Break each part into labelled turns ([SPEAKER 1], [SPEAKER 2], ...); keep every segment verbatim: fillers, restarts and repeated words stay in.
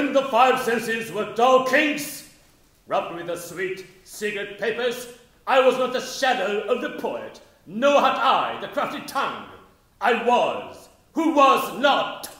[SPEAKER 1] When the five senses were dull kinks, rubbed with the sweet cigarette papers, I was not the shadow of the poet, nor had I the crafty tongue. I was, who was not.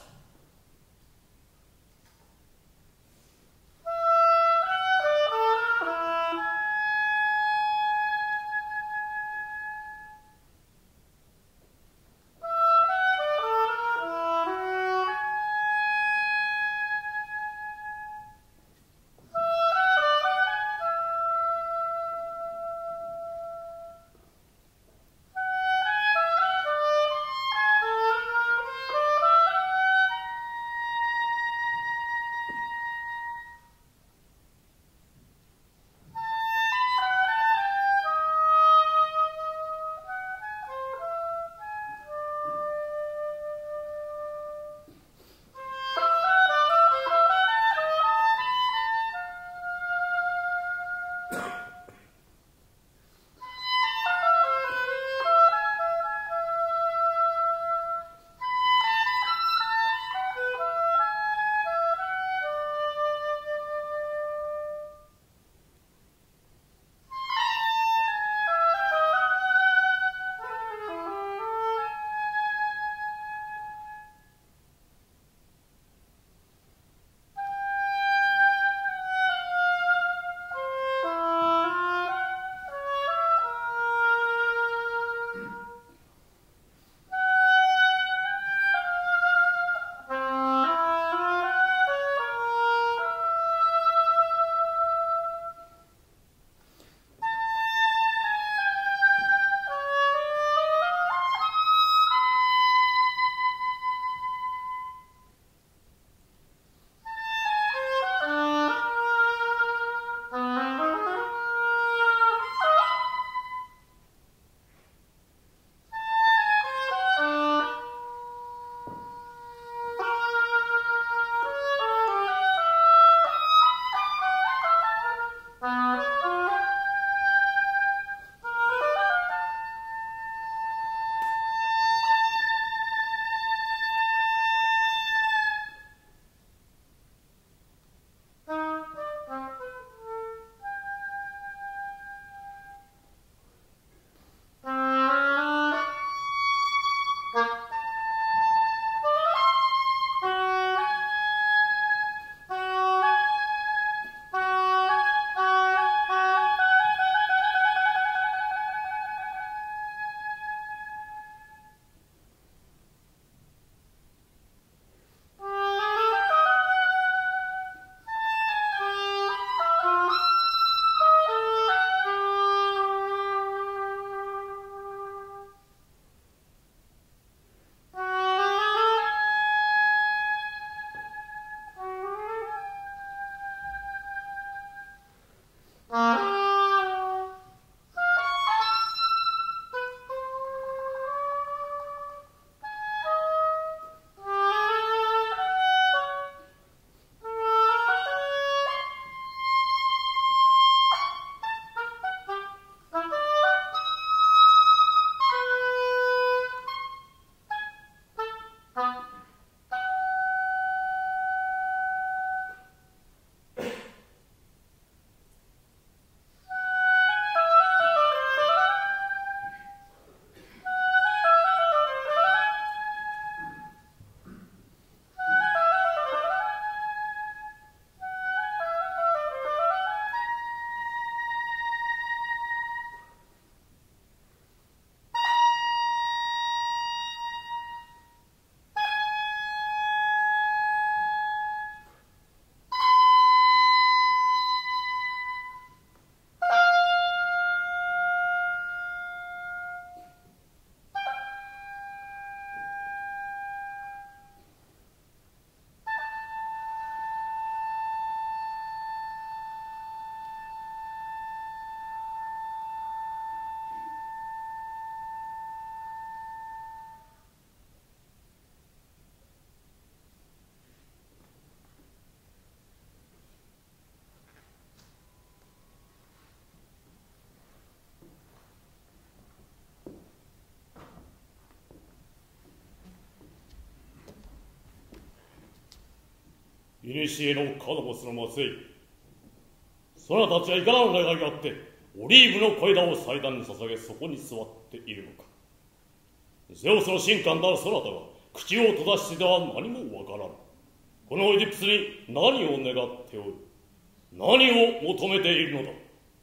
[SPEAKER 2] 古のカドモスの末裔、そなたたちはいかなる願いがあってオリーブの小枝を祭壇に捧げそこに座っているのか。ゼウスの神官なるそなたが口を閉ざしてでは何もわからぬ。このオイディプスに何を願っておる、何を求めているのだ。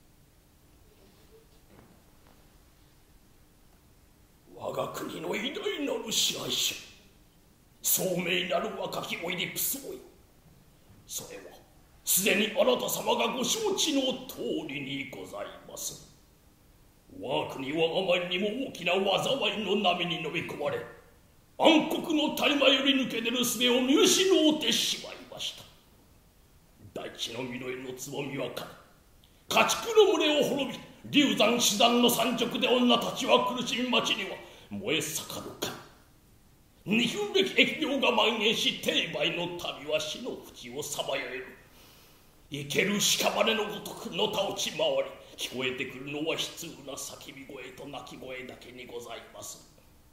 [SPEAKER 3] 我が国の偉大なる支配者、聡明なる若きオイディプス王よ。それはすでにあなた様がご承知の通りにございます。我が国はあまりにも大きな災いの波に飲み込まれ、暗黒の谷間より抜け出る術を見失うてしまいました。大地の実りのつぼみは枯れ、家畜の群れを滅び、流山死山の山直で女たちは苦しみ町には燃え盛るか。憎むべき疫病が蔓延し、帝梅の民は死の淵をさまよえる。生ける屍のごとくのた落ち回り、聞こえてくるのは悲痛な叫び声と泣き声だけにございます。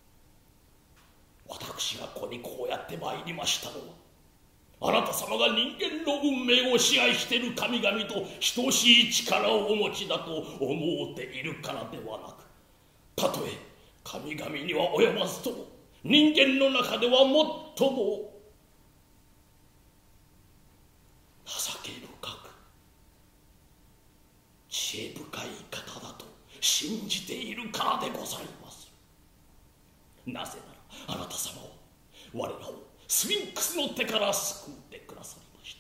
[SPEAKER 3] 私がここにこうやって参りましたのは、あなた様が人間の運命を支配している神々と等しい力をお持ちだと思うているからではなく、たとえ神々には及ばずとも人間の中では最も情け深く知恵深い方だと信じているからでございます。なぜならあなた様は我らをスフィンクスの手から救ってくださりました。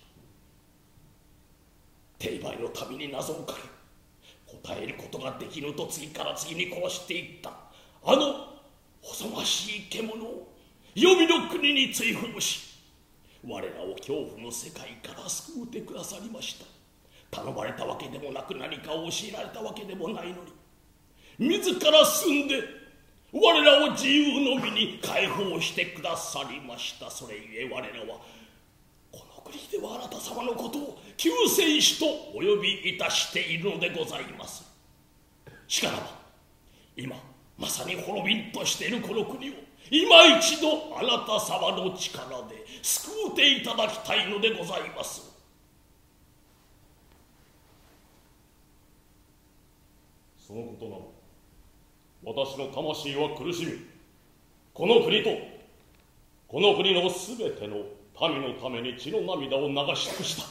[SPEAKER 3] 帝梅の民に謎をかけ、答えることができぬと次から次に殺していったあの細ましい獣を黄泉の国に追放し、我らを恐怖の世界から救うてくださりました。頼まれたわけでもなく、何かを教えられたわけでもないのに、自ら進んで我らを自由の身に解放してくださりました。それゆえ我らはこの国ではあなた様のことを救世主とお呼びいたしているのでございます。しからば今まさに滅びんとしているこの国を今一度あなた様の力で救うていただきたいのでございます。
[SPEAKER 2] そのことなの私の魂は苦しみ、この国とこの国のすべての民のために血の涙を流し尽くした。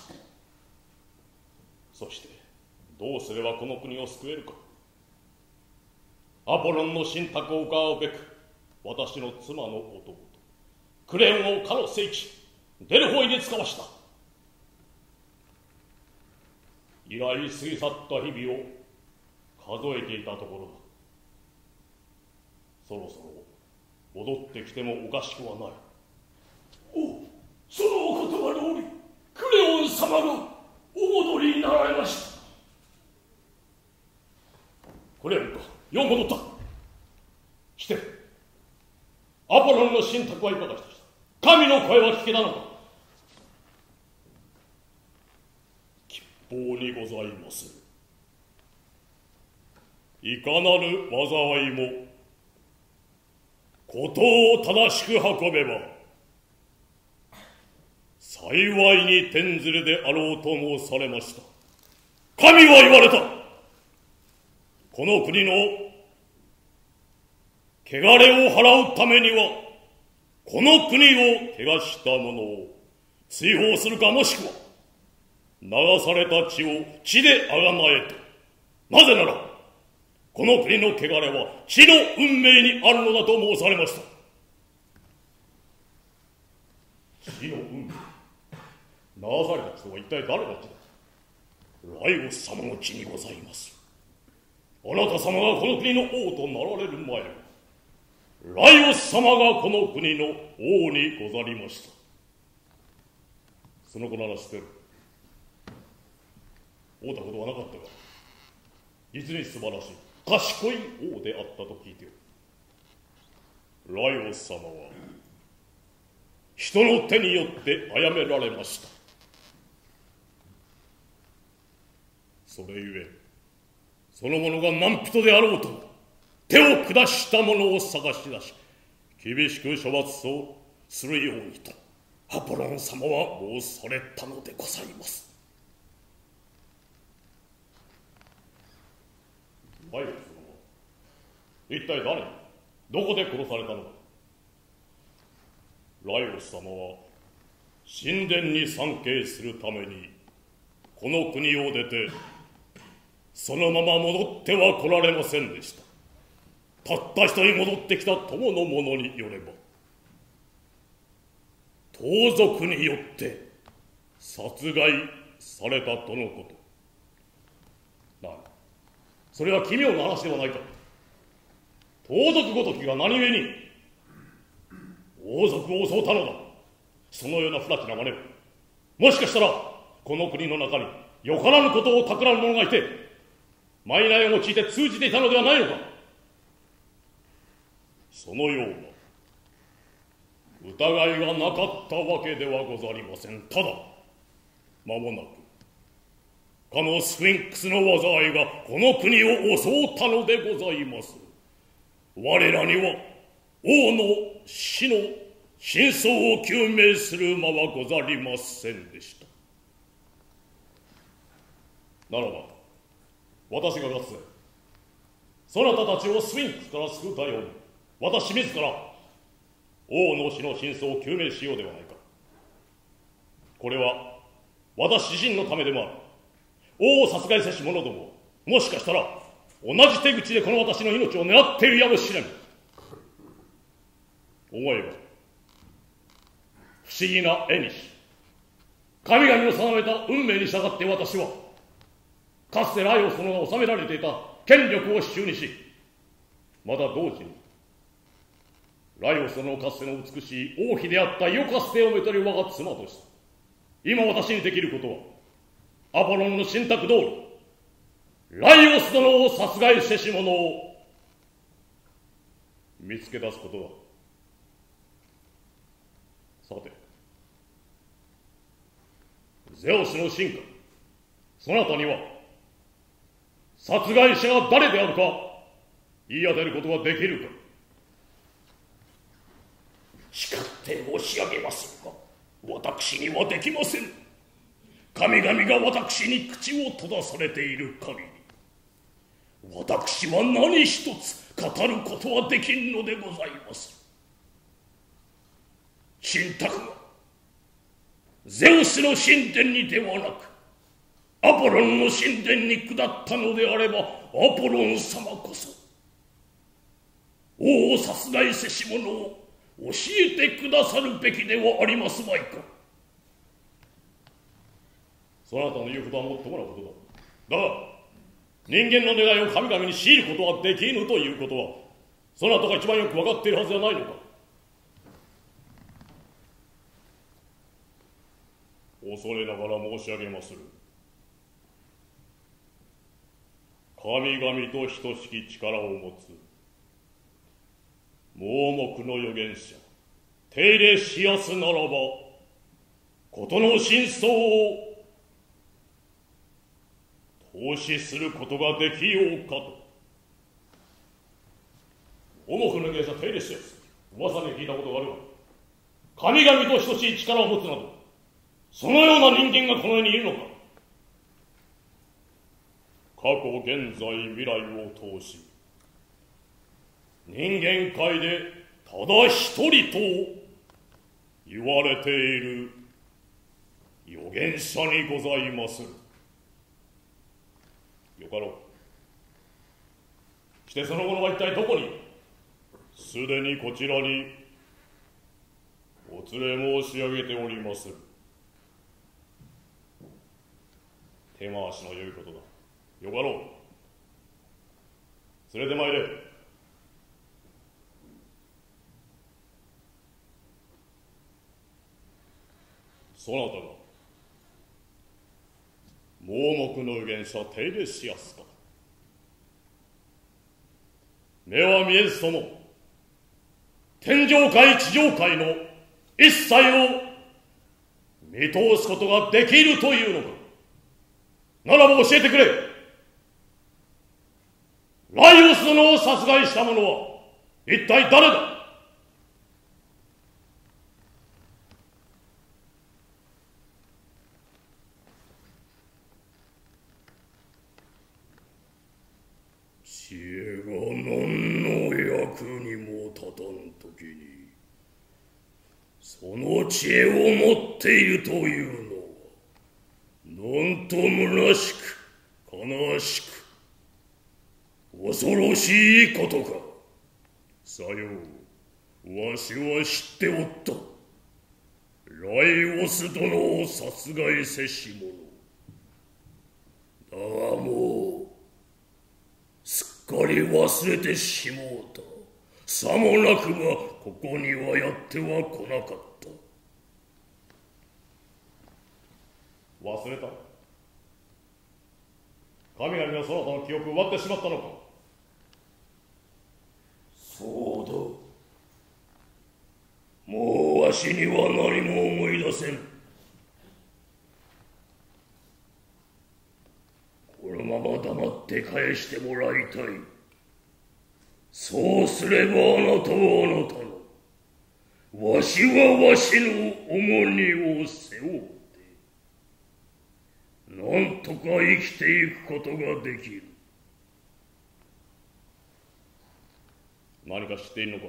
[SPEAKER 2] そしてどうすればこの国を救えるか。アポロンの信託を伺うべく、私の妻の弟クレオンをかの聖地デルフォイに使わした。以来過ぎ去った日々を数えていたところだ。そろそろ戻ってきてもおかしくはない。
[SPEAKER 3] お、そのお言葉通りクレオン様がお戻りになられました。
[SPEAKER 2] クレオンか、よう戻った。してアポロンの信託はいかがした。神の声は聞けたのか。吉報にございます。いかなる災いも事を正しく運べば幸いに転ずるであろうと申されました。神は言われた。この国の汚れを払うためにはこの国を汚した者を追放するか、もしくは流された血を血であがなえと。なぜならこの国の汚れは血の運命にあるのだと申されました。血の運命、流された人は一体誰の血だ。ライオス様の血にございます。あなた様がこの国の王となられる前、ライオス様がこの国の王にござりました。その子なら知ってる。会うたことはなかったが、実に素晴らしい賢い王であったと聞いておる。ライオス様は人の手によって殺められました。それゆえその者が何人であろうとも手を下した者を探し出し厳しく処罰をするようにと
[SPEAKER 3] アポロン様は申されたのでございます。
[SPEAKER 2] ライオス様は一体誰にどこで殺されたのか。ライオス様は神殿に参詣するためにこの国を出てそのまま戻っては来られませんでした。たった一人戻ってきた友の者によれば盗賊によって殺害されたとのこと。なあ、それは奇妙な話ではないか。盗賊ごときが何故に王族を襲うたのだ。そのような不埒な真似を、もしかしたらこの国の中によからぬことを企む者がいて賄を用いて通じていたのではないのか。そのような疑いがなかったわけではござりません。ただ間もなくかのスフィンクスの災いがこの国を襲ったのでございます。我らには王の死の真相を究明する間はござりませんでした。ならば私がかつてそなたたちをスフィンクスから救うたように私自ら王の死の真相を究明しようではないか。これは私自身のためでもある。王を殺害せし者どももしかしたら同じ手口でこの私の命を狙っているやもしれん。思えば不思議な絵にし神々の定めた運命に従って私はかつてライオスのが治められていた権力を手中にし、また同時にライオスのかつての美しい王妃であったイオカステをめとり我が妻として今私にできることはアポロンの信託通りライオス殿を殺害せし者を見つけ出すことだ。さてゼウスの臣下そなたには殺害者が誰であるか言い当てることはできるか。
[SPEAKER 3] 誓って申し上げますが私にはできません。神々が私に口を閉ざされている限り私は何一つ語ることはできんのでございます。信託がゼウスの神殿にではなくアポロンの神殿に下ったのであればアポロン様こそ王を殺害せし者を教えてくださるべきではありますまいか。
[SPEAKER 2] そなたの言うことはもっともなことだ。だが人間の願いを神々に強いることはできぬということはそなたが一番よく分かっているはずではないのか。恐れながら申し上げまする。神々と等しき力を持つ盲目の預言者テイレシアスならば事の真相を透視することができようかと。盲目の預言者テイレシアス、噂に聞いたことがあるが神々と等しい力を持つなどそのような人間がこの世にいるのか。過去現在未来を通し人間界でただ一人と言われている預言者にございまする。よかろう。してその者は一体どこに。すでにこちらにお連れ申し上げておりまする。手回しの良いことだ。よかろう。連れてまいれ。そなたが盲目の預言者テイレシアスか。目は見えずとも天上界地上界の一切を見通すことができるというのか。ならば教えてくれ。ライオス殿を殺害した者は一体誰だ。
[SPEAKER 3] 役にも立たん時にその知恵を持っているというのはなんと虚しく悲しく恐ろしいことか。さよう、わしは知っておった。ライオス殿を殺害せし者。だがもうすっかり忘れてしもうた。さもなくばここにはやっては来なかった。
[SPEAKER 2] 忘れた。神々がそなたの記憶を奪ってしまったのか。
[SPEAKER 3] そうだ。もうわしには何も思い出せん。このまま黙って返してもらいたい。そうすればあなたはあなたの、わしはわしの重荷を背負うて、なんとか生きていくことができる。
[SPEAKER 2] 何か知っているのか。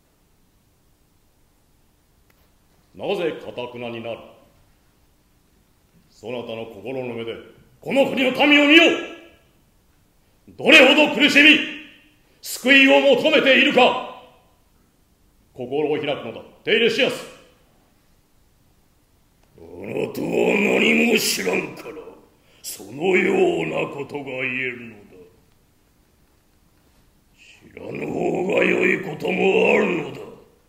[SPEAKER 2] なぜ堅くなになる。そなたの心の目でこの国の民を見よう。どれほど苦しみ救いを求めているか。心を開くのだ、テイレシアス。
[SPEAKER 3] あなたは何も知らんからそのようなことが言えるのだ。知らぬ方が良いこともあるのだ。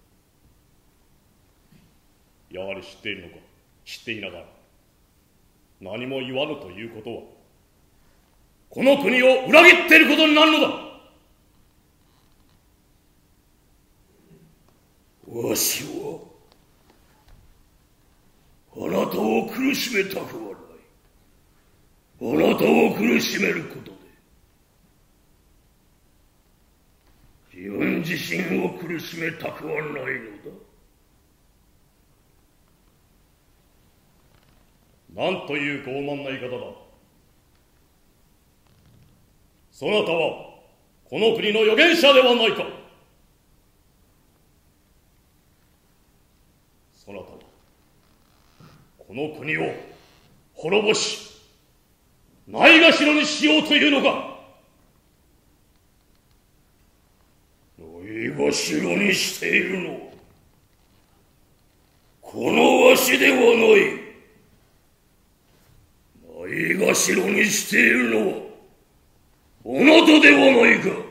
[SPEAKER 2] やはり知っているのか。知っていながら何も言わぬということはこの国を裏切っていることになるのだ。
[SPEAKER 3] わしはあなたを苦しめたくはない。あなたを苦しめることで自分自身を苦しめたくはないのだ。
[SPEAKER 2] なんという傲慢な言い方だ。そなたはこの国の預言者ではないか。そなたはこの国を滅ぼしないがしろにしようというのか。
[SPEAKER 3] ないがしろにしているのはこのわしではない。ないがしろにしているのはあなたではないか。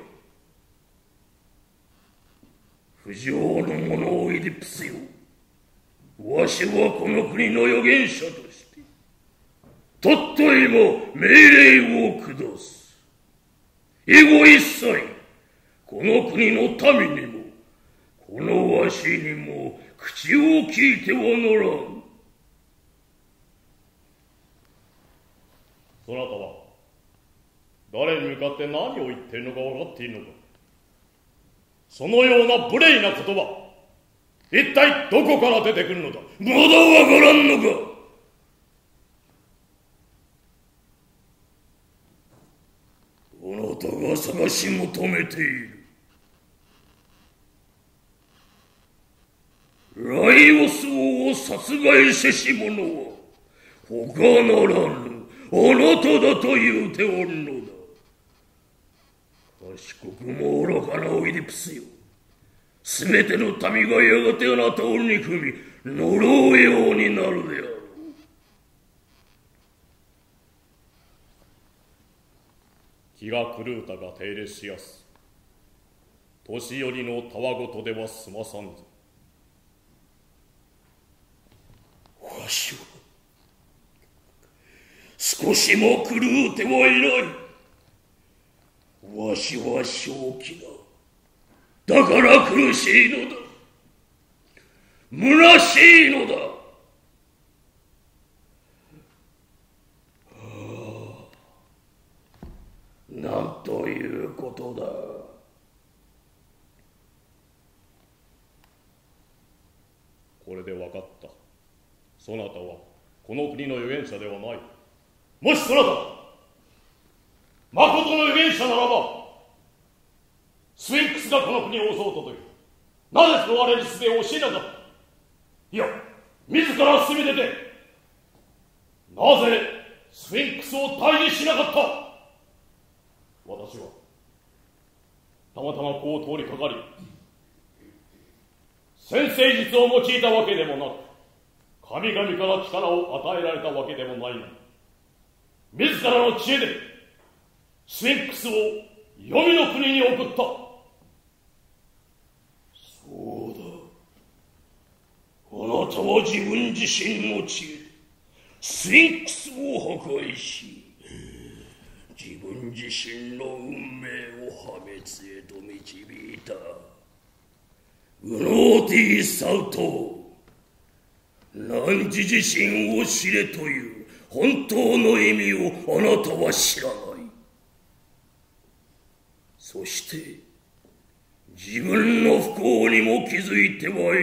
[SPEAKER 3] 不浄の者オイディプスよ。わしはこの国の預言者としてたった今命令を下す。以後一切この国の民にもこのわしにも口を聞いてはならん。
[SPEAKER 2] そなたは誰に向かって何を言っているのか分かっているのか。そのような無礼な言葉一体どこから出てくるのだ。
[SPEAKER 3] まだわからんのか。あなたが探し求めているライオス王を殺害せし者は他ならぬあなただと言うておるのだ。賢くも愚かなオイディプスよ。すべての民がやがてあなたを憎み呪うようになるであろう。
[SPEAKER 2] 気が狂うたがテイレシアス。年寄りのたわごとでは済まさんぞ。
[SPEAKER 3] わしは少しも狂うてはいない。わしは正気だ。だから苦しいのだ。虚しいのだ。はあ、なんということだ。
[SPEAKER 2] これで分かった。そなたはこの国の預言者ではない。もしそなたまことの預言者ならばスフィンクスがこの国国を襲うとという、なぜその我に術を教えなかった。いや、自ら進み出て、なぜスフィンクスを退治しなかった。私はたまたまこう通りかかり、先生術を用いたわけでもなく、神々から力を与えられたわけでもないのに、自らの知恵でスフィンクスを黄泉の国に送った。
[SPEAKER 3] そうだ。あなたは自分自身の知恵でスフィンクスを破壊し、自分自身の運命を破滅へと導いた。ウノーティ・サウト、汝自身を知れという本当の意味をあなたは知らない。そして自分の不幸にも気づいてはいない。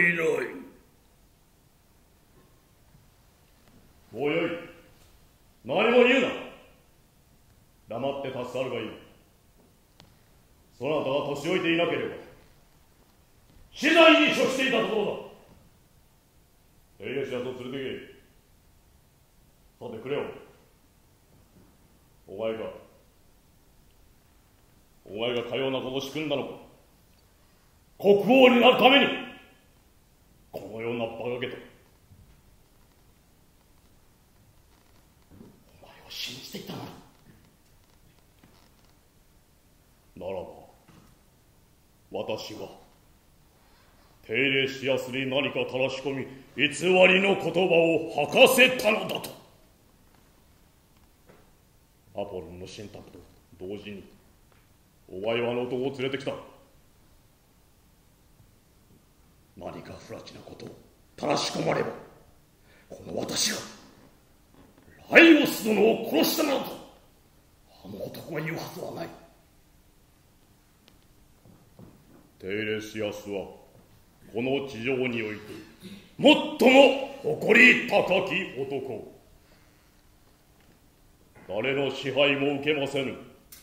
[SPEAKER 2] もうよい。何も言うな。黙って助かるがいい。そなたが年老いていなければ死罪に処していたところだ。エイレシアスを連れてけ。さてクレオン、お前がお前がかようなことを仕組んだのか。国王になるためにこのような馬鹿げと。
[SPEAKER 3] お前を信じていたのに。
[SPEAKER 2] ならば私はテイレシアスに何かたらし込み偽りの言葉を吐かせたのだと。アポロンの信託と同時にお前はあの男を連れてきた。
[SPEAKER 3] 何か不埒なことをたらし込まれば、この私がライオス殿を殺したなどとあの男が言うはずはない。
[SPEAKER 2] テイレシアスはこの地上において最も誇り高き男。誰の支配も受けませぬ。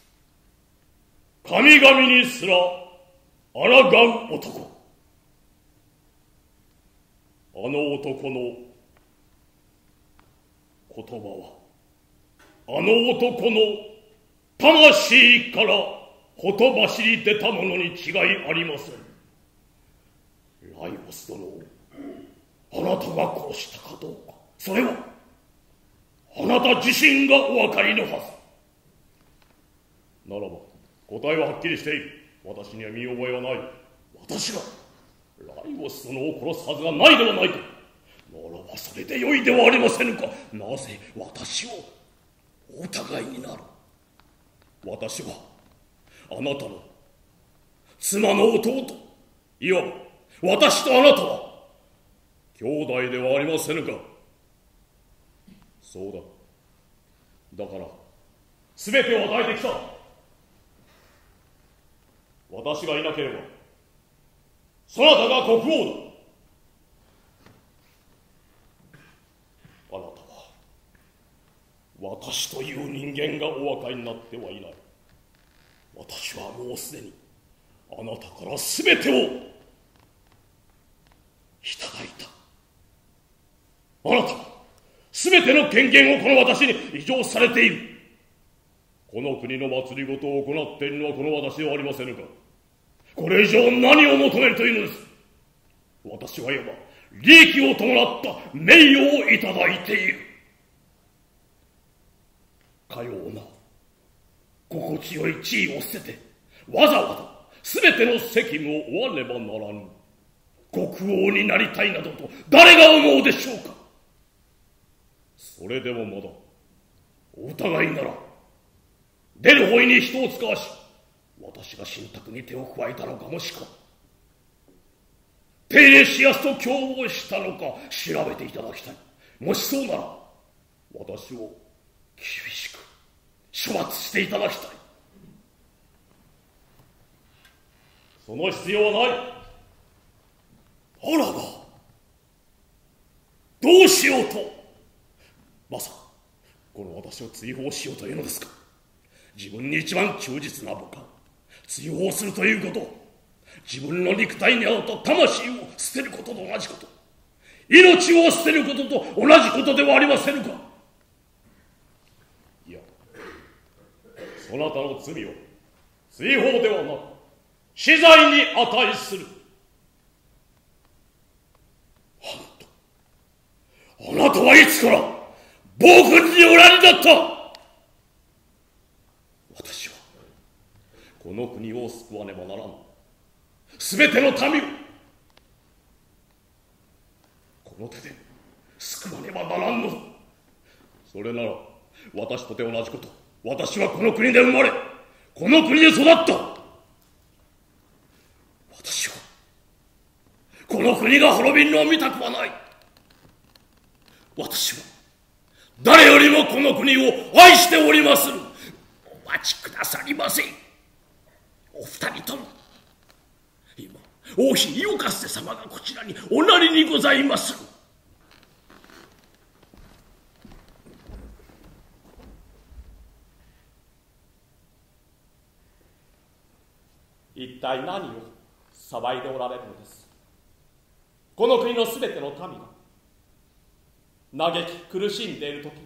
[SPEAKER 2] 神々にすら抗う男。あの男の言葉は、あの男の魂からほとばしり出たものに違いありません。ライオス殿をあなたが殺したかどうか、それはあなた自身がお分かりのはず。ならば答えははっきりしている。私には見覚えはない。私がライオス殿を殺すはずがないではないか。ならばそれでよいではありませぬか。
[SPEAKER 3] なぜ私をお疑いになる。
[SPEAKER 2] 私はあなたの妻の弟、いわば私とあなたは兄弟ではありませぬか。そうだ。だから全てを与えてきた。私がいなければそなたが国王だ。あなたは私という人間がお分かりになってはいない。私はもうすでにあなたから全てをいただいた。あなたは全ての権限をこの私に委譲されている。この国の祭りごとを行っているのはこの私ではありませぬか。これ以上何を求めるというのです。私はいわば利益を伴った名誉をいただいている。かような心地よい地位を捨ててわざわざ全ての責務を負わねばならぬ。国王になりたいなどと誰が思うでしょうか。それでもまだお疑いなら出る方位に人を使わし、私が信託に手を加えたのか、もしくはテイレシアスと共謀したのか調べていただきたい。もしそうなら私を厳しく処罰していただきたい。その必要はない。
[SPEAKER 3] あらばどうしようと。
[SPEAKER 2] まさかこの私を追放しようというのですか。
[SPEAKER 3] 自分に一番忠実な部下追放するということ、 自分の肉体にあった魂を捨てることと同じこと、命を捨てることと同じことではありませぬか。
[SPEAKER 2] いや、そなたの罪は追放ではなく死罪に値する。
[SPEAKER 3] あなたはいつから暴君におられだった。私は
[SPEAKER 2] この国を救わねばならん。
[SPEAKER 3] すべての民をこの手で救わねばならんのだ。
[SPEAKER 2] それなら私とて同じこと。
[SPEAKER 3] 私はこの国で生まれ、この国で育った。私はこの国が滅びるのを見たくはない。私は誰よりもこの国を愛しておりまする。お待ちくださりませ。お二人とも今王妃イオカステ様がこちらにおなりにございまする。
[SPEAKER 1] 一体何を騒いでおられるのです。この国のすべての民が嘆き苦しんでいる時に、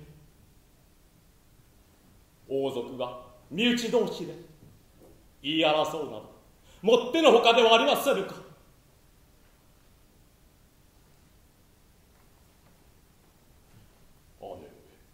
[SPEAKER 1] 王族が身内同士で言い争うなどもってのほかではありませぬか。
[SPEAKER 3] 姉上、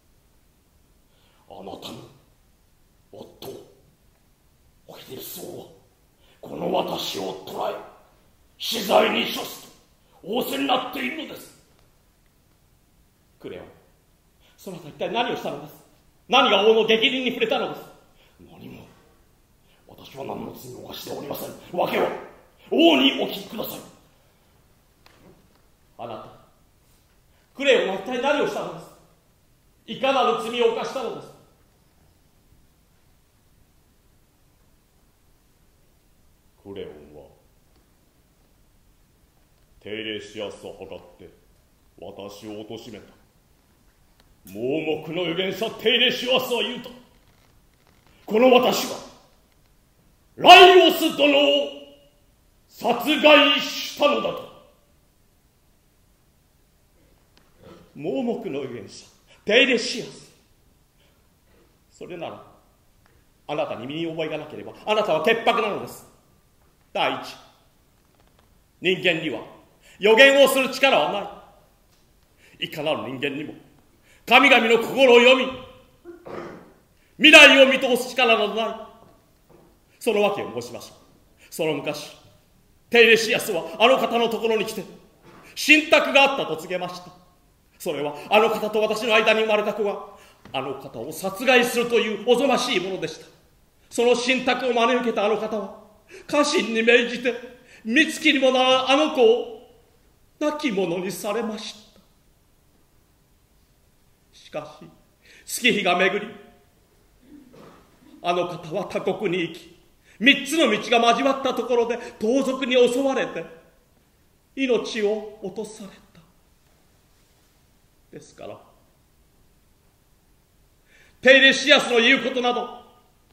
[SPEAKER 3] あなたの夫オイデルス王はこの私を捕らえ死罪に処すと仰せになっているのです。
[SPEAKER 1] クレオン、そなた一体何をしたのです。何が王の逆鱗に触れたのです。
[SPEAKER 3] 何も。私は何の罪を犯しておりません。訳は王にお聞きください。
[SPEAKER 1] あなた、クレオンは一体何をしたのです。いかなる罪を犯したのです。
[SPEAKER 2] クレオンはテイレシアスを測って私を貶めた。盲目の預言者テイレシアスは言うと、
[SPEAKER 3] この私がライオス殿を殺害したのだと。
[SPEAKER 1] 盲目の預言者テイレシアス、それならあなたに身に覚えがなければあなたは潔白なのです。第一、人間には予言をする力はない。いかなる人間にも神々の心を読み未来を見通す力などない。その訳を申しましょう。その昔テイレシアスはあの方のところに来て信託があったと告げました。それはあの方と私の間に生まれた子があの方を殺害するというおぞましいものでした。その信託を真に受けたあの方は家臣に命じて三月にもならあの子を亡き者にされました。しかし月日が巡り、あの方は他国に行き、三つの道が交わったところで盗賊に襲われて命を落とされた。ですからテイレシアスの言うことなど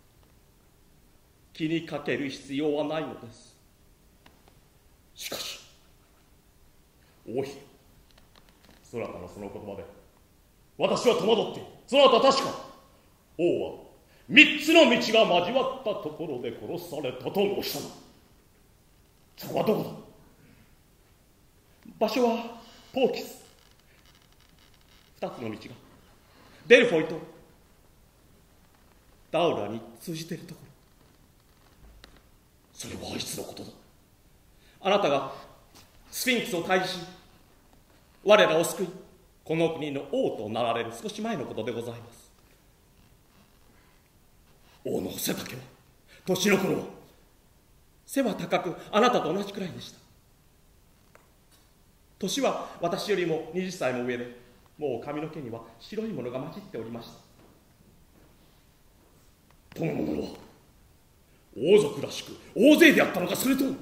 [SPEAKER 1] 気にかける必要はないのです。
[SPEAKER 3] しかし
[SPEAKER 2] 王妃、そなたのその言葉で私は戸惑っている。そなたは確か王は三つの道が交わったところで殺されたと申したな。そこはどこだ。
[SPEAKER 1] 場所はポーキス。二つの道がデルフォイとダウラに通じているところ。
[SPEAKER 3] それはいつのことだ。
[SPEAKER 1] あなたがスフィンクスを退治し我らを救いこの国の王となられる少し前のことでございます。
[SPEAKER 3] 王の背丈は、年の頃は。
[SPEAKER 1] 背は高くあなたと同じくらいでした。年は私よりも二十歳も上で、もう髪の毛には白いものが混じっておりました。
[SPEAKER 3] 殿の者は王族らしく大勢であったのか、それとも。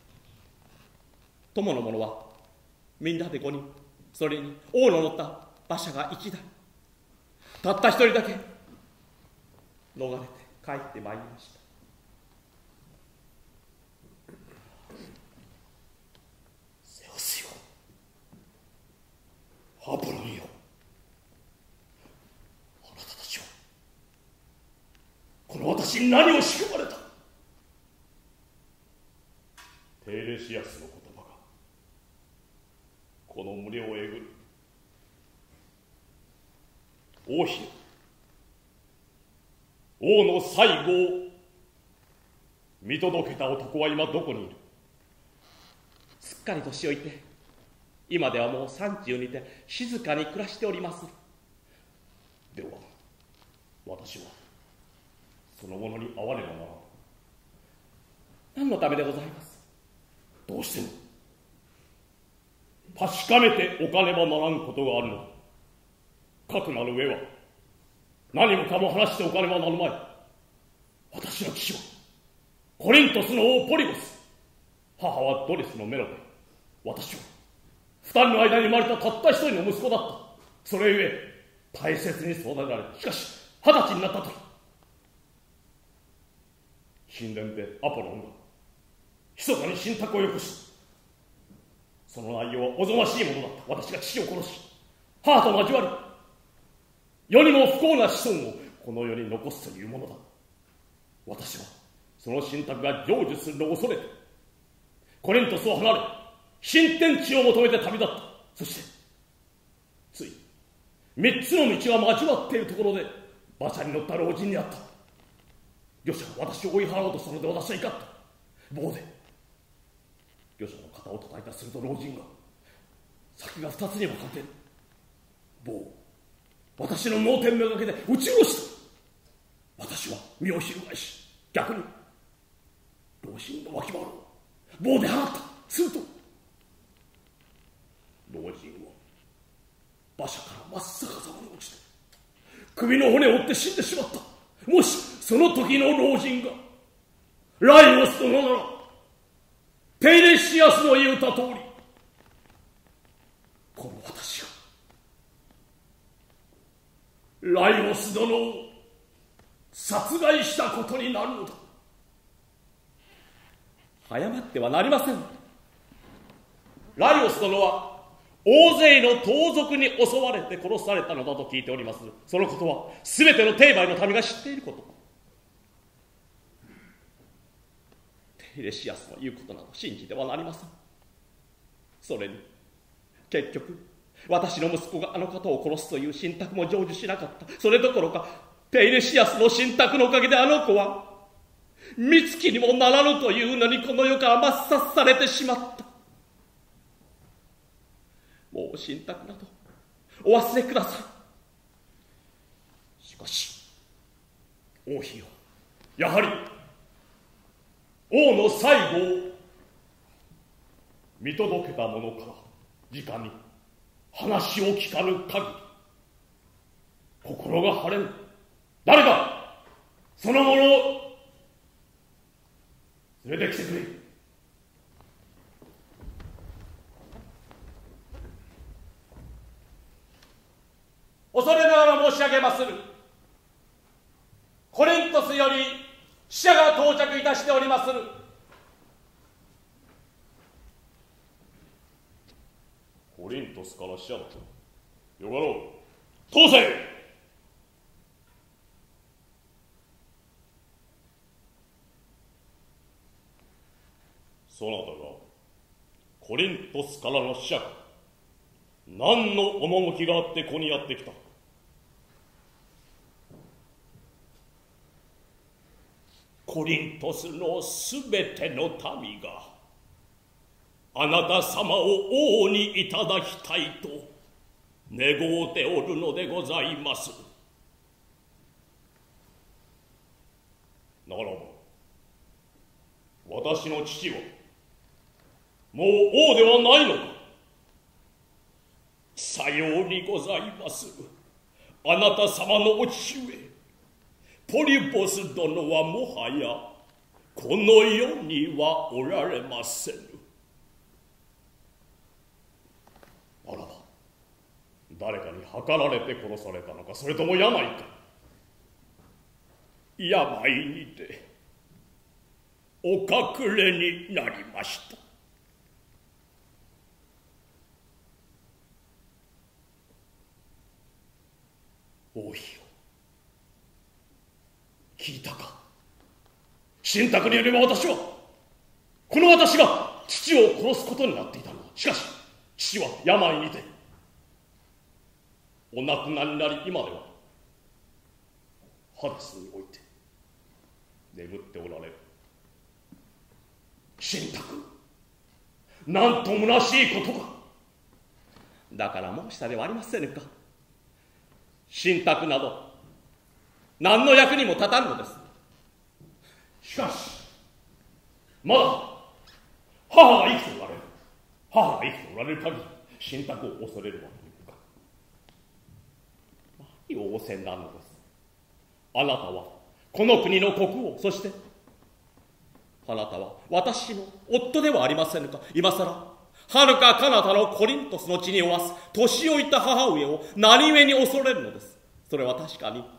[SPEAKER 1] 友の者はみんなで五人、それに王の乗った馬車が一台。たった一人だけ逃れて帰ってまいりました。
[SPEAKER 3] 私に何を仕組まれた。
[SPEAKER 2] テイレシアスの言葉がこの胸をえぐる。王妃、王の最後を見届けた男は今どこにいる？
[SPEAKER 4] すっかり年老いて、今ではもう山中にて静かに暮らしております。
[SPEAKER 2] では私はその者に会わねばならん。
[SPEAKER 4] 何のためでございます？
[SPEAKER 2] どうしても確かめておかねばならんことがあるのだ。かくなる上は何もかも話しておかねばなるまい。私の父はコリントスの王ポリボス、母はドリスのメロペ、私は二人の間に生まれたたった一人の息子だった。それゆえ大切に育てられた。しかし二十歳になった時、神殿でアポロンが密かに神託をよこした。その内容はおぞましいものだった。私が父を殺し、母と交わり、世にも不幸な子孫をこの世に残すというものだ。私はその神託が成就するのを恐れてコリントスを離れ、新天地を求めて旅立った。そしてつい三つの道が交わっているところで馬車に乗った老人に会った。御者が私を追い払おうとしたので私は怒った。棒で御者の肩を叩いた。すると老人が先が二つに分かれている。棒を私の脳天めがけで撃ち殺した。私は身を翻し、逆に老人の脇腹を棒で払った。すると老人は馬車から真っ逆さまに落ちて首の骨を折って死んでしまった。もしその時の老人がライオス殿なら、テイレシアスの言うた通り、この私がライオス殿を殺害したことになるのだ。
[SPEAKER 4] 早まってはなりません。ライオス殿は大勢の盗賊に襲われて殺されたのだと聞いております。そのことは全てのテーバイの民が知っていること。テイレシアスの言うことなど信じてはなりません。それに結局私の息子があの方を殺すという神託も成就しなかった。それどころかテイレシアスの神託のおかげであの子は三月にもならぬというのにこの世から抹殺されてしまった。もう神託などお忘れくださ
[SPEAKER 2] い。しかし王妃よ、やはり王の最後を見届けた者から直に話を聞かぬ限り心が晴れぬ。誰かその者を連れてきてくれ。
[SPEAKER 1] 恐れながら申し上げまする。コリントスより使者が到着いたしておりまする。
[SPEAKER 2] コリントスから使者だと。よかろう、通せ。そなたがコリントスからの使者か。何の趣があってここにやってきた。
[SPEAKER 3] コリントスのすべての民があなた様を王にいただきたいと願うておるのでございます。
[SPEAKER 2] ならば私の父はもう王ではないのか。
[SPEAKER 3] さようにございます。あなた様のお父上ポリボス殿はもはやこの世にはおられませぬ。
[SPEAKER 2] あらば誰かに計られて殺されたのか、それとも病か。
[SPEAKER 3] 病にてお隠れになりました。
[SPEAKER 2] 王妃よ、聞いたか。
[SPEAKER 3] 信託によれば私はこの私が父を殺すことになっていたのだ。しかし父は病にてお亡くなりになり、今ではハデスにおいて眠っておられる。信託、なんと虚しいことか。
[SPEAKER 4] だから申したではありませぬか。信託など何の役にも立たんのです。
[SPEAKER 3] しかしまだ母が生きておられる。母が生きておられる限り信託を恐れるわけにもか。
[SPEAKER 4] 何を仰せになるのです。あなたはこの国の国王、そしてあなたは私の夫ではありませぬか。今さらはるか彼方のコリントスの地におわす年老いた母上を何故に恐れるのです。それは確かに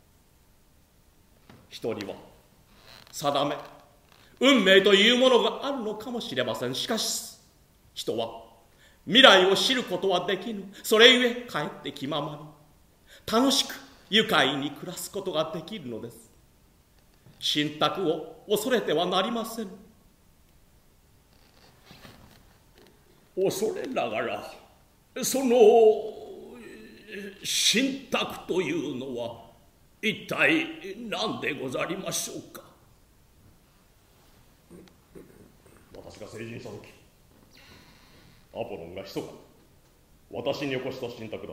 [SPEAKER 4] 人には定め運命というものがあるのかもしれません。しかし人は未来を知ることはできぬ。それゆえかえって気ままに楽しく愉快に暮らすことができるのです。信託を恐れてはなりません。
[SPEAKER 3] 恐れながらその信託というのは一体何でござりましょうか。
[SPEAKER 2] 私が成人した時、アポロンが密かに私によこした信託だ。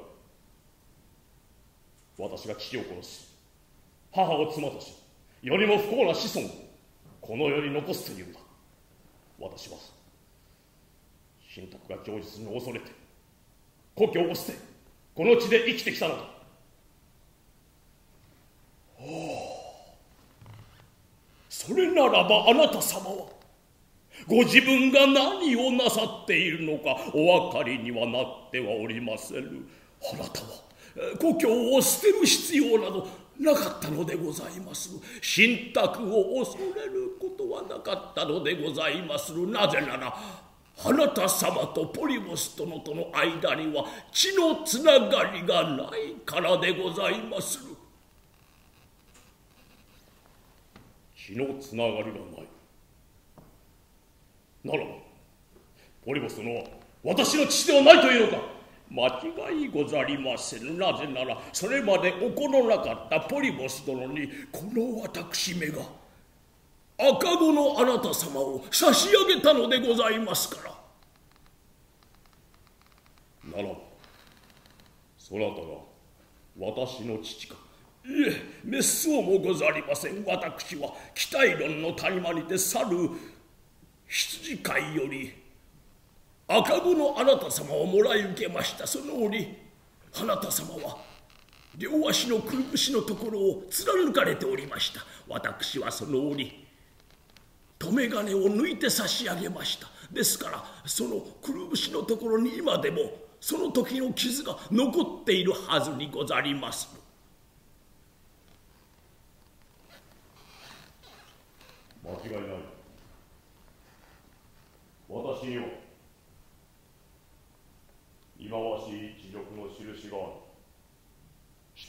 [SPEAKER 2] 私が父を殺し母を妻とし、よりも不幸な子孫をこの世に残すというんだ。私は信託が成実に恐れて故郷を捨てこの地で生きてきたのだ。
[SPEAKER 3] それならばあなた様はご自分が何をなさっているのかお分かりにはなってはおりませぬ。あなたは故郷を捨てる必要などなかったのでございまする。信託を恐れることはなかったのでございまする。なぜならあなた様とポリボス殿との間には血のつながりがないからでございまする。
[SPEAKER 2] 血のつながりがないならば、ポリボス殿は私の父ではないというのか。
[SPEAKER 3] 間違いござりませぬ。なぜならそれまで起こらなかったポリボス殿にこの私めが赤子のあなた様を差し上げたのでございますから。
[SPEAKER 2] ならばそなたが私の父か。
[SPEAKER 3] いえ、滅相もござりません。私は期待論の谷間にて去る羊飼いより赤子のあなた様をもらい受けました。その折あなた様は両足のくるぶしのところを貫かれておりました。私はその折留め金を抜いて差し上げました。ですからそのくるぶしのところに今でもその時の傷が残っているはずにござります。
[SPEAKER 2] 間違いない。私には忌まわしい恥辱の印がある。して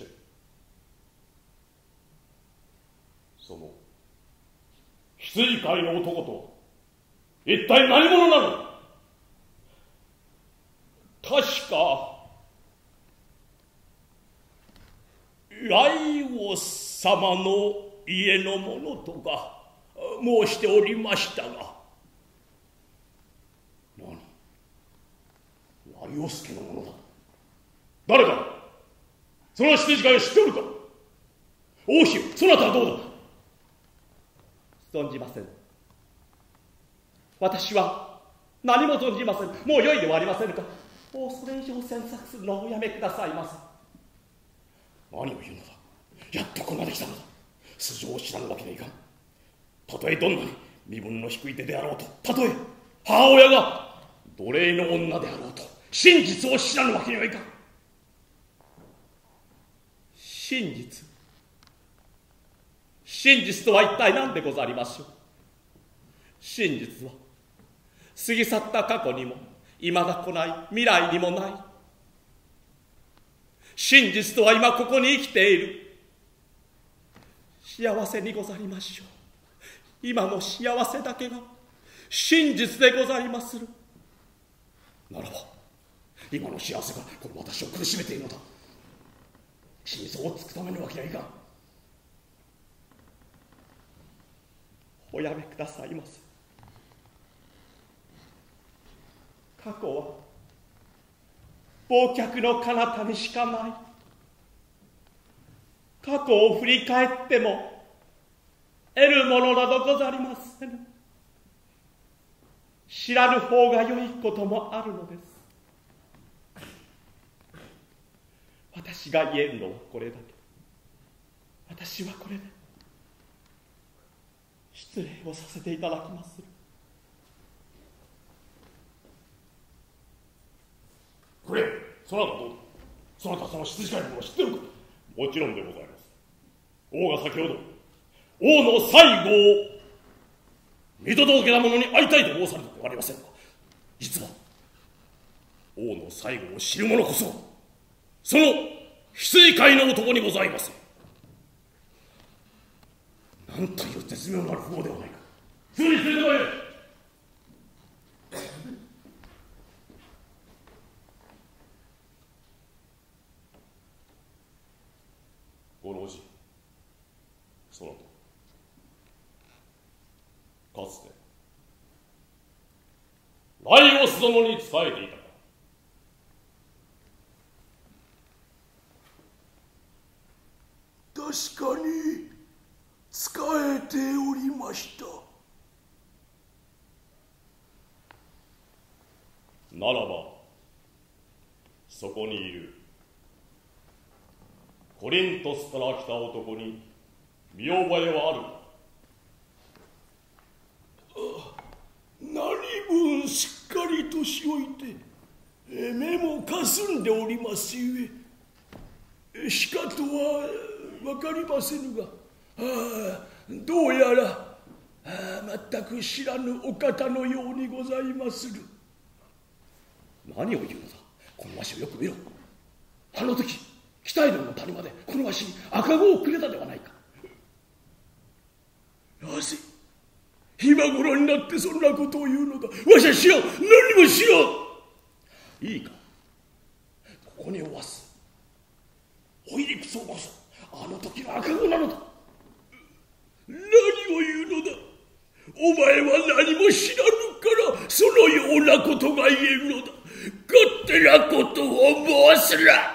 [SPEAKER 2] その羊飼いの男とは一体何者なの。
[SPEAKER 3] 確かライオ様の家の者とか申しておりましたが。
[SPEAKER 2] 何、ライオス家の者だ。誰かその羊飼いを知っておるか。王妃、そなたはどうだ。
[SPEAKER 4] 存じません。私は何も存じません。もうよいではありませんか。もうそれ以上詮索するのをおやめくださいませ。
[SPEAKER 2] 何を言うのだ。やっとここまで来たのだ。素性を知らぬわけにはいかん。たとえどんなに身分の低い手であろうと、たとえ母親が奴隷の女であろうと、真実を知らぬわけにはいかん。
[SPEAKER 4] 真実、真実とは一体何でござりましょう。真実は過ぎ去った過去にも今だ来ない未来にもない。真実とは今ここに生きている幸せにござりましょう。 今の幸せだけが真実でございまする。
[SPEAKER 3] ならば今の幸せがこの私を苦しめているのだ。真相をつくためのわけにはいかん。
[SPEAKER 4] おやめくださいませ。過去は忘却の彼方にしかない。過去を振り返っても得るものなどござりませぬ。知らぬ方が良いこともあるのです。私が言えるのはこれだけ。私はこれで失礼をさせていただきまする。
[SPEAKER 2] これ、そなたどうだ。そなたその羊飼いの者を知ってるか。もちろんでございます。王が先ほど王の最後を見届けた者に会いたいと申されたではありませんか。実は王の最後を知る者こそその羊飼いの男にございます。なんという絶妙なる符号ではないか。すぐに連れてこい。ご老人、そのとかつてライオス殿に仕えていたか。
[SPEAKER 3] 確かに仕えておりました。
[SPEAKER 2] ならばそこにいるコリントスから来た男に見覚えはあるか。
[SPEAKER 3] 何分しっかり年老いて目もかすんでおりますゆえしかとは分かりませぬが、ああどうやらああ全く知らぬお方のようにございまする。
[SPEAKER 2] 何を言うのだ。
[SPEAKER 3] このわしをよく見ろ。あの時北井戸の谷までこのわしに赤子をくれたではないか。なぜ今頃になってそんなことを言うのだ。わしは知らん。何も知らん。いいか、ここにおわすオイリプスをこそあの時の赤子なのだ。何を言うのだ。お前は何も知らぬからそのようなことが言えるのだ。勝手なことを申すな。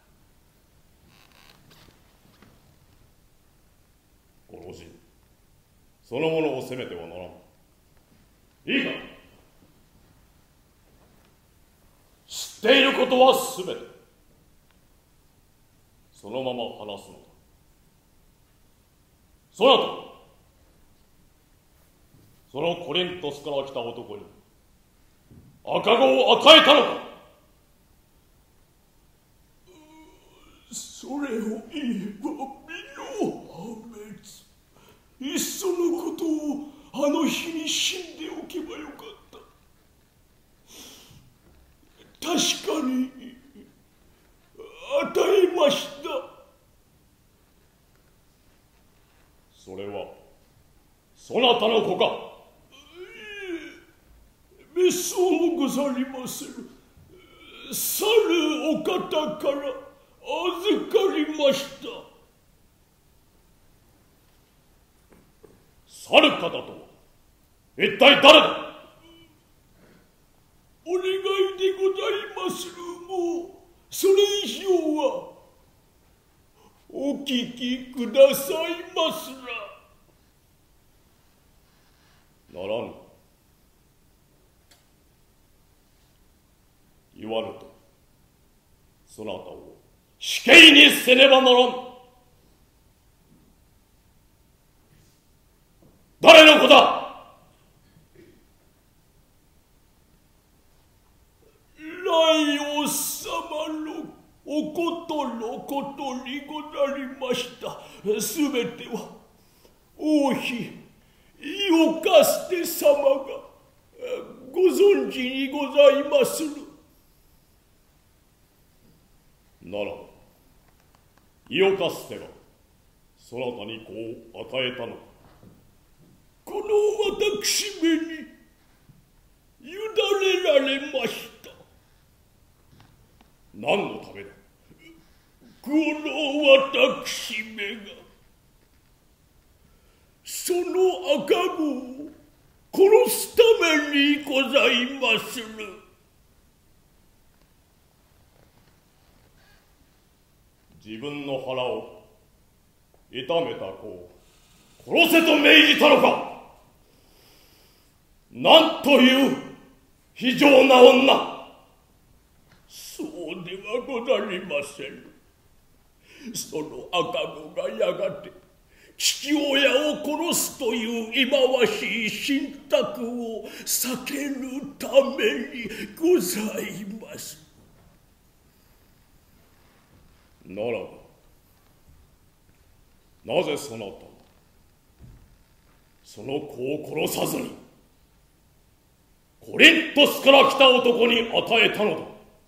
[SPEAKER 2] ご老人、その者を責めてはならん。いいか、知っていることはすべてそのまま話すのだ。その後そのコリントスから来た男に赤子を与えたのか。
[SPEAKER 3] それを言えば身の破滅。いっそのことをあの日に死んでおけばよかった。確かに与えました。
[SPEAKER 2] それはそなたの子か。
[SPEAKER 3] めっそうもござりませる。去るお方から預かりました。
[SPEAKER 2] 去る方とは一体誰だ。
[SPEAKER 3] お願いでございまする。もうそれ以上はお聞きくださいます
[SPEAKER 2] ら。ならぬ。言わぬとそなたを死刑にせねばならん。誰の子だ。
[SPEAKER 3] ライオス様のおことのことにござりました。すべては王妃イオカステ様がご存知にございまする。
[SPEAKER 2] ならばイオカステがそなたに子を与えたのか。
[SPEAKER 3] この私めに委ねられました。
[SPEAKER 2] 何のためだ。
[SPEAKER 3] この私めがその赤子を殺すためにございまする。
[SPEAKER 2] 自分の腹を痛めた子を殺せと命じたのか。なんという非情な女。
[SPEAKER 3] そうではござりません。その赤子がやがて父親を殺すという忌まわしい信託を避けるためにございます。
[SPEAKER 2] ならばなぜそなたはその子を殺さずにコリントスから来た男に与えたのだ。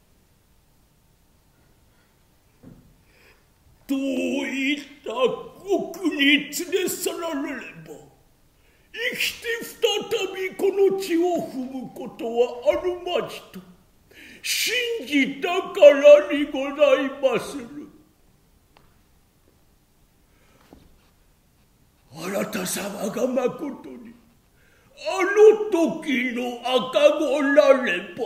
[SPEAKER 3] どういった獄に連れ去られれば生きて再びこの地を踏むことはあるまじと信じたからにございまする。あなた様がまことにあの時の赤子なれば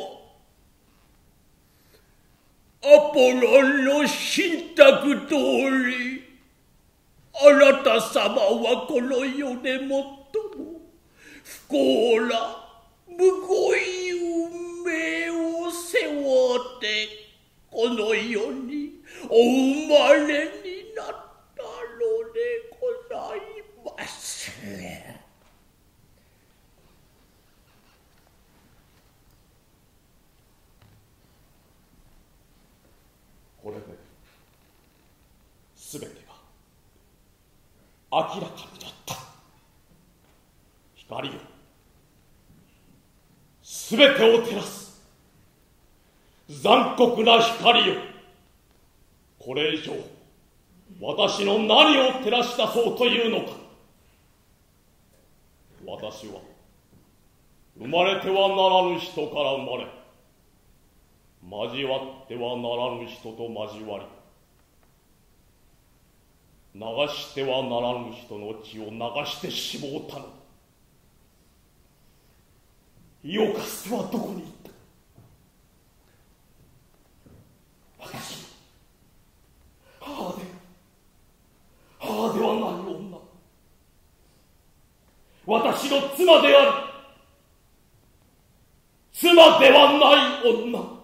[SPEAKER 3] アポロンの信託通りあなた様はこの世で最も不幸なむごい運命を背負ってこの世にお生まれになったのでございます。
[SPEAKER 2] これで全てが明らかになった。光よ、全てを照らす残酷な光よ。これ以上私の何を照らし出そうというのか。私は生まれてはならぬ人から生まれ、交わってはならぬ人と交わり、流してはならぬ人の血を流してしもうたの。イオカスはどこに行った。私母で母ではない女、私の妻である妻ではない女。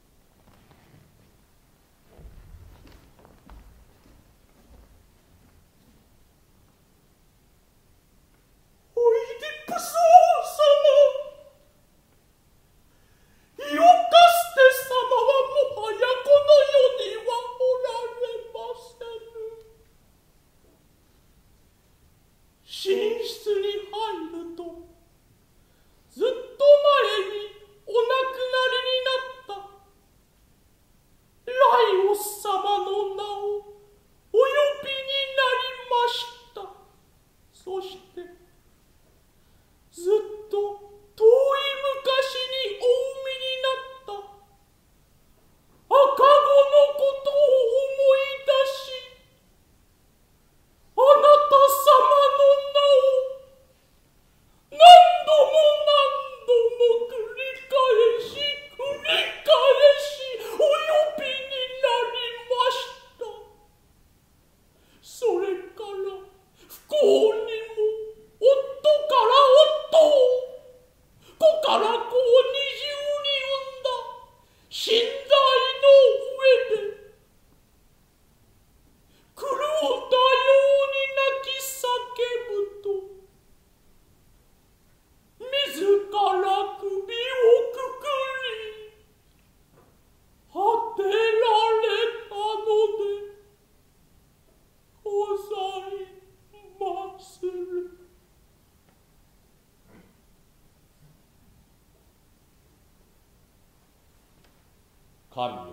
[SPEAKER 2] 神よ、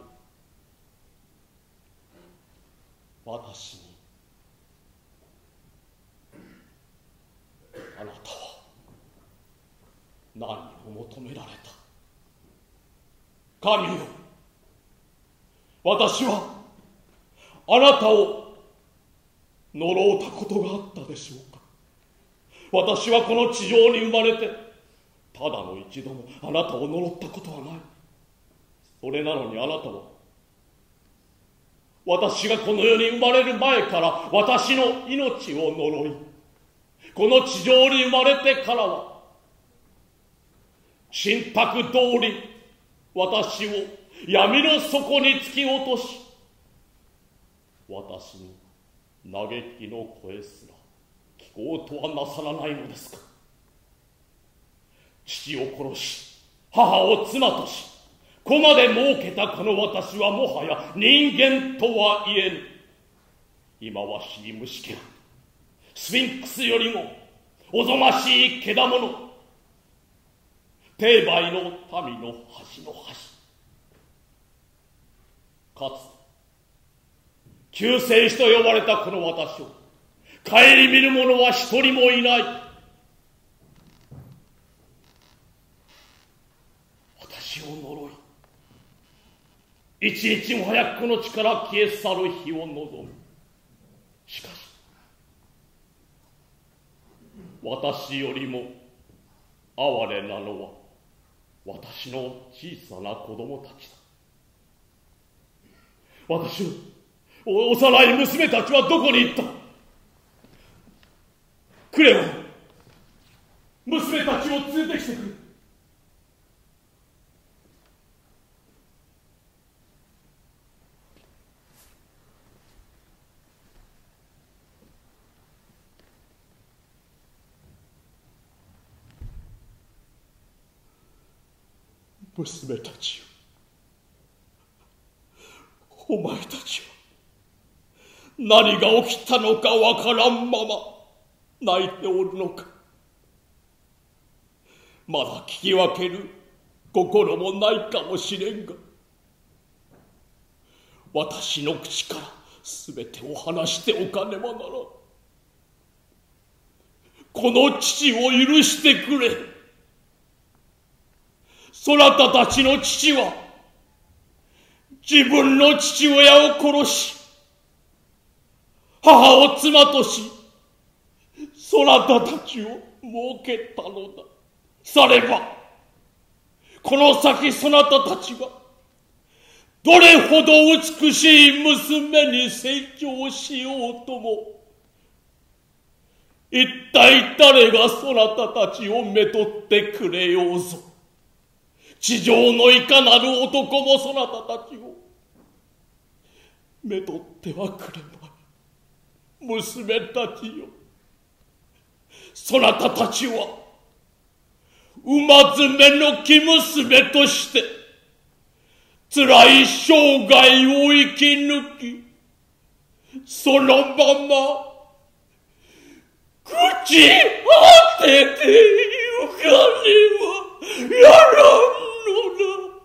[SPEAKER 2] 私にあなたは
[SPEAKER 3] 何を求められた。神よ、私はあなたを呪うたことがあったでしょうか。私はこの地上に生まれてただの一度もあなたを呪ったことはない。それなのにあなたは私がこの世に生まれる前から私の命を呪い、この地上に生まれてからは神託通り私を闇の底に突き落とし、私の嘆きの声すら聞こうとはなさらないのですか。父を殺し母を妻とし、子まで設けたこの私はもはや人間とは言えぬ。忌まわしい虫けら、スフィンクスよりもおぞましいけだもの、帝梅の民の端の端。かつ救世主と呼ばれたこの私を顧みる者は一人もいない。私を呪い、一日も早くこの地から消え去る日を望む。しかし私よりも哀れなのは私の小さな子供たちだ。私の幼い娘たちはどこに行った。クレオン、娘たちを連れてきてくれ。娘たちよ、お前たちは何が起きたのかわからんまま泣いておるのか。まだ聞き分ける心もないかもしれんが、私の口からすべてを話しておかねばならん。この父を許してくれ。そなたたちの父は自分の父親を殺し、母を妻とし、そなたたちを設けたのだ。さればこの先そなたたちがどれほど美しい娘に成長しようとも、一体誰がそなたたちをめとってくれようぞ。地上のいかなる男もそなたたちをめとってはくれまい。娘たちよ、そなたたちは馬詰めの生娘として辛い生涯を生き抜き、そのまま朽ち果ててゆかねばやらんのだ。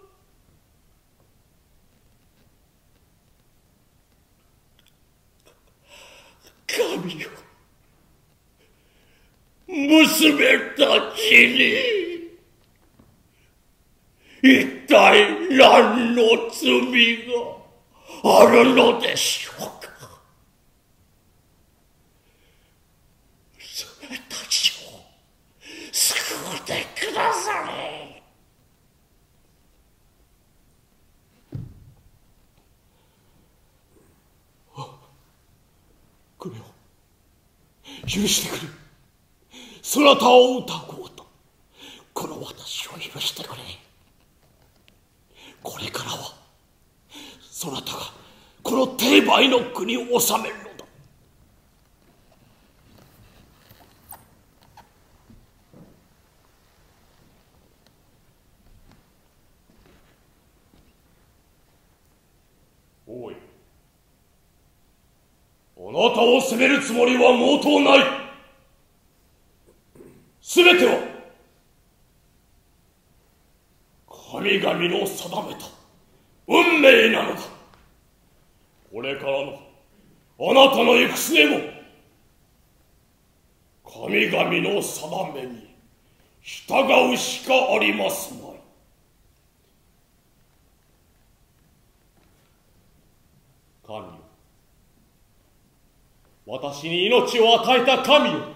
[SPEAKER 3] 神よ、娘たちに一体何の罪があるのでしょうか。娘たちを救ってくだされ。あ、クレオ、許してくれ。そなたを疑おうとこの私を許してくれ。これからはそなたがこの帝梅の国を治めるのだ。
[SPEAKER 2] おい、あなたを責めるつもりは毛頭ない。すべては神々の定めた運命なのだ。これからのあなたの行く末も神々の定めに
[SPEAKER 3] 従うしかありますまい。
[SPEAKER 2] 神よ、私に命を与えた神よ、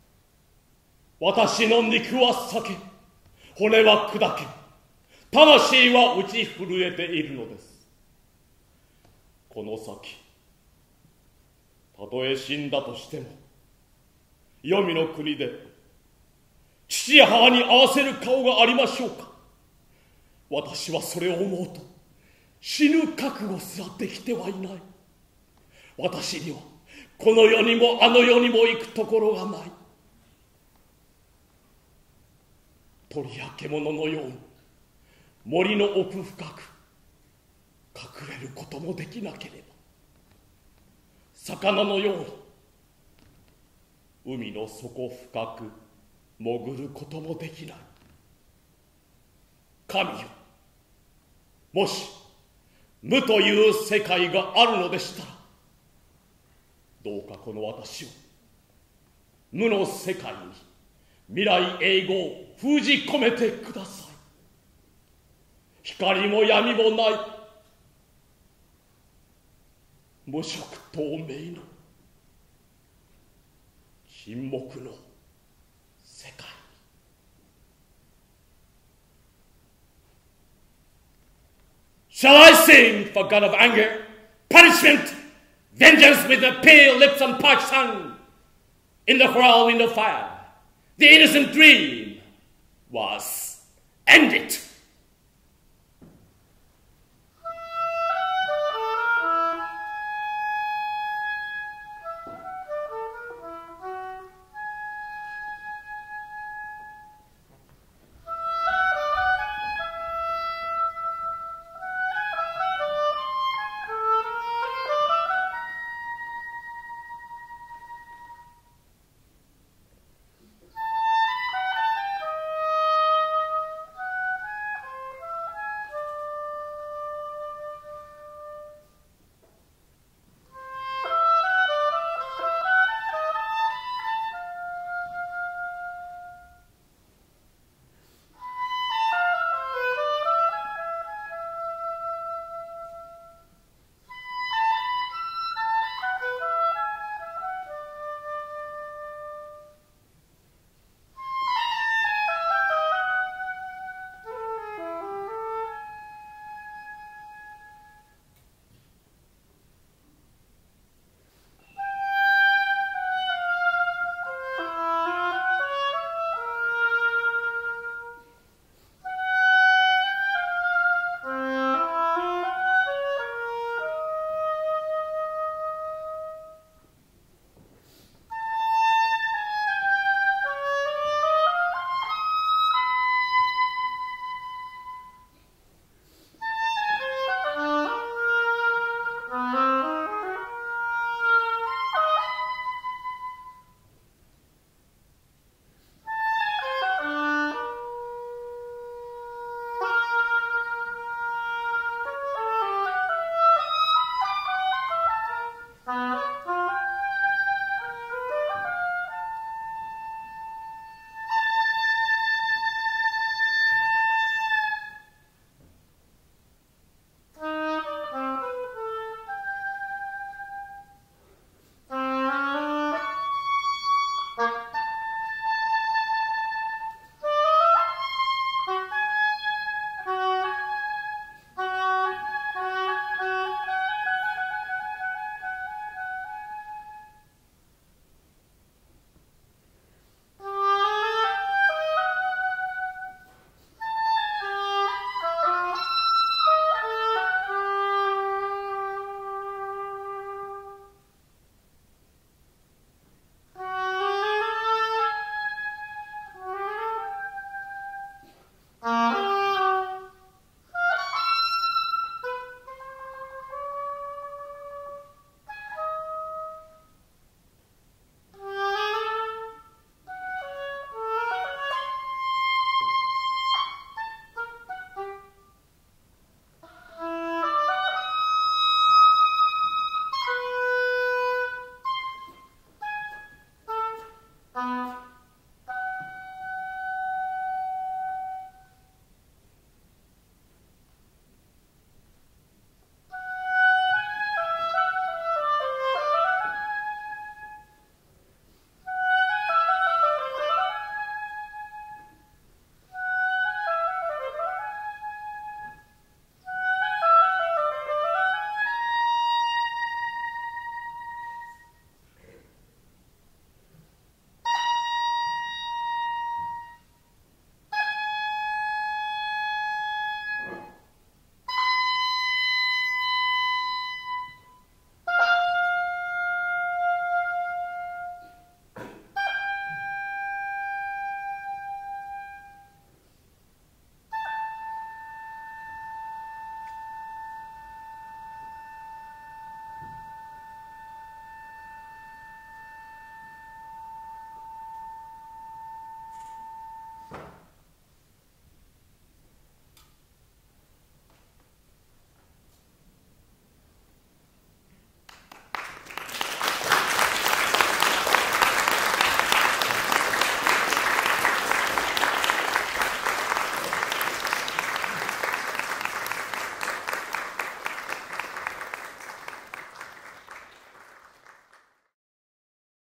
[SPEAKER 2] 私の肉は裂け、骨は砕け、魂は打ち震えているのです。この先、たとえ死んだとしても、黄泉の国で父や母に合わせる顔がありましょうか。私はそれを思うと死ぬ覚悟すらできてはいない。私にはこの世にもあの世にも行くところがない。鳥や獣のように森の奥深く隠れることもできなければ、魚のように海の底深く潜ることもできない。神よ、もし無という世界があるのでしたら、どうかこの私を無の世界に未来永劫を封じ込めてください。光も闇もない無色透明の沈黙の世界。Shall I sing for God of anger, punishment, vengeance with the pale lips and parched tongue? In the whirlwind of fire, the innocent dream was ended.